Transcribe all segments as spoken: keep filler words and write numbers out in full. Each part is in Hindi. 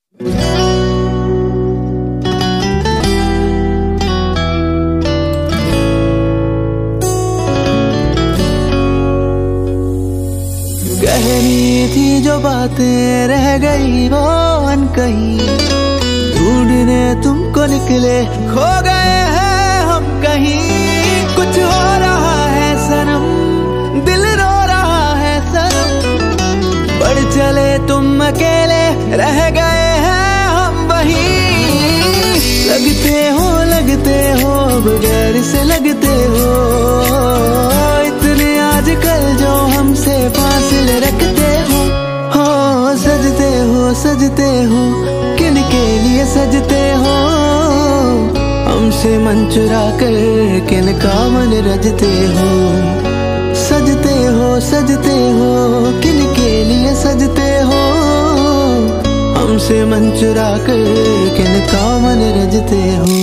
कहनी थी जो बातें रह गई वो अनकही, ढूंढने तुमको निकले खो गए हैं हम कहीं। कुछ हो रहा है सनम, दिल रो रहा है सनम, बढ़ चले तुम अकेले रह गए हैं हम वहीं। लगते हो लगते हो बगैर से लगते हो, इतने आजकल जो हमसे फासिले रखते हो। हो सजते हो सजते हो किन के लिए सजते हो, हमसे मन चुरा कर किन का मन रजते हो। सजते हो सजते हो किन के लिए सजते हो, हमसे मन चुरा कर किन का मन रजते हो।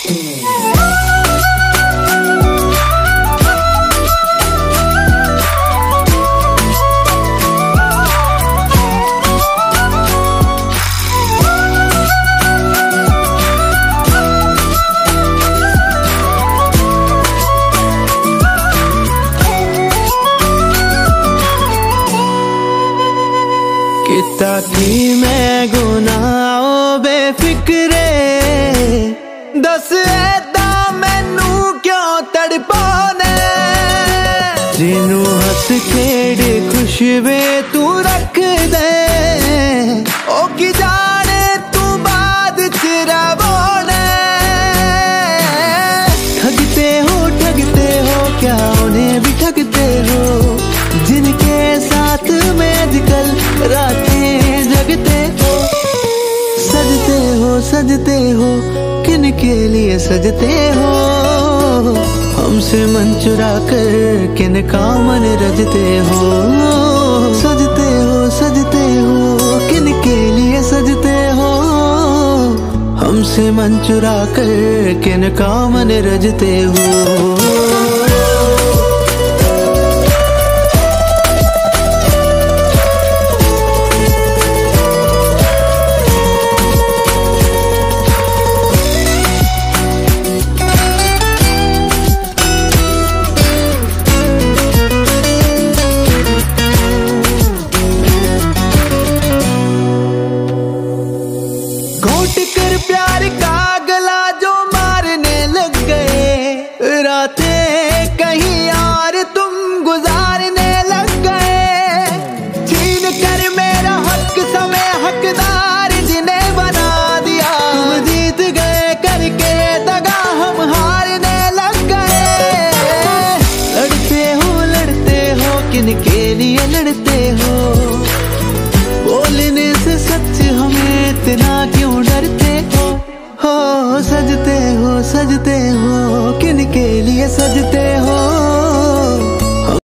किता की मैं गुनाह बेफिक्रे, दस ऐदा मैनू क्यों तड़पाने। जिनू हस खेड़ खुशबे तू रख दे, ओ की जाने तू बाद चिरा बोने। ठगते हो ठगते हो क्या उन्हें भी ठगते हो, जिनके साथ में आजकल रातें जगते हो। सजते हो सजते हो किन के लिए सजते हो, हमसे मन चुरा कर किन का मन रजते हो। सजते हो सजते हो किन के लिए सजते हो, हमसे मन चुरा कर किन का मन रजते हो। कर प्यार का गला जो मारने लग गए, रातें कहीं और तुम गुजारने लग गए। छीन कर मेरा हक समय हकदार जिन्हें बना दिया, तुम जीत गए करके दगा हम हारने लग गए। लड़ते हो लड़ते हो किन के लिए लड़ते हो, बोलने से सच हमें इतना क्यों डरते हो। हो सजते हो सजते हो